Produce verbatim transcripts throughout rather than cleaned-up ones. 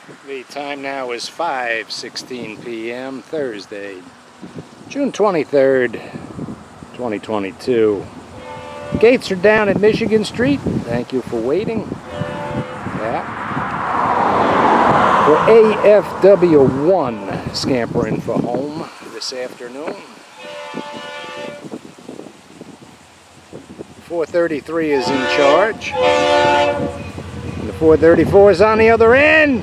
The time now is five sixteen p m Thursday, June twenty-third, twenty twenty-two. Gates are down at Michigan Street. Thank you for waiting. Yeah. For A F W one scampering for home this afternoon. four thirty-three is in charge. And the four thirty-four is on the other end.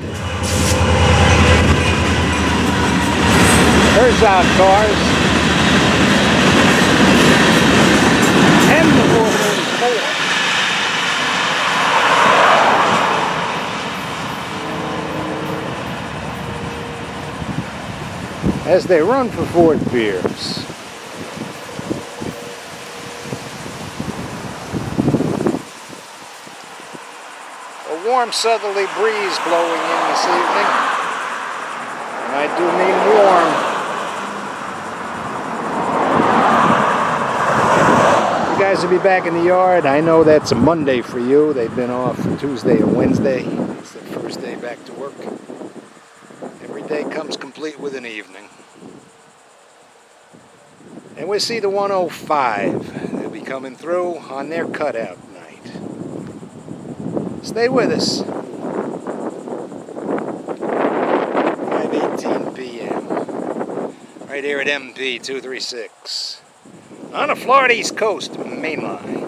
Herzog cars. And the four thirty-four. As they run for Fort Pierce. A warm southerly breeze blowing in this evening. And I do mean warm. You guys will be back in the yard. I know that's a Monday for you. They've been off Tuesday and Wednesday. It's the first day back to work. Every day comes complete with an evening. And we'll see the one oh five. They'll be coming through on their cutout night. Stay with us. five eighteen p m Right here at M P two thirty-six. On the Florida East Coast main line.